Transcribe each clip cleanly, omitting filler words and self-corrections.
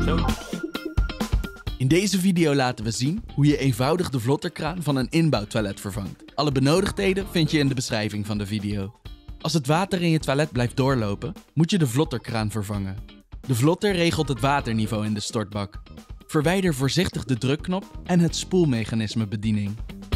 Zo. In deze video laten we zien hoe je eenvoudig de vlotterkraan van een inbouwtoilet vervangt. Alle benodigdheden vind je in de beschrijving van de video. Als het water in je toilet blijft doorlopen, moet je de vlotterkraan vervangen. De vlotter regelt het waterniveau in de stortbak. Verwijder voorzichtig de drukknop en het spoelmechanisme bediening.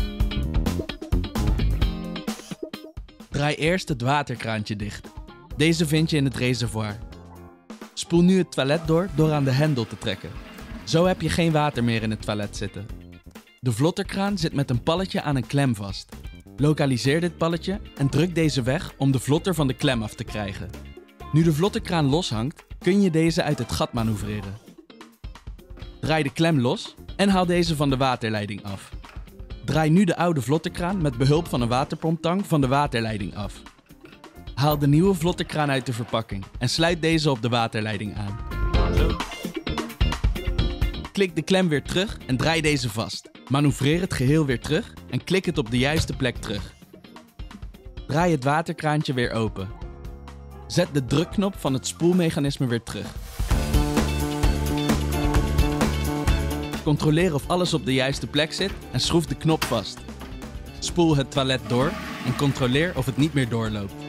Draai eerst het waterkraantje dicht. Deze vind je in het reservoir. Spoel nu het toilet door aan de hendel te trekken. Zo heb je geen water meer in het toilet zitten. De vlotterkraan zit met een palletje aan een klem vast. Lokaliseer dit palletje en druk deze weg om de vlotter van de klem af te krijgen. Nu de vlotterkraan loshangt, kun je deze uit het gat manoeuvreren. Draai de klem los en haal deze van de waterleiding af. Draai nu de oude vlotterkraan met behulp van een waterpomptang van de waterleiding af. Haal de nieuwe vlotterkraan uit de verpakking en sluit deze op de waterleiding aan. Zo. Klik de klem weer terug en draai deze vast. Manoeuvreer het geheel weer terug en klik het op de juiste plek terug. Draai het waterkraantje weer open. Zet de drukknop van het spoelmechanisme weer terug. Controleer of alles op de juiste plek zit en schroef de knop vast. Spoel het toilet door en controleer of het niet meer doorloopt.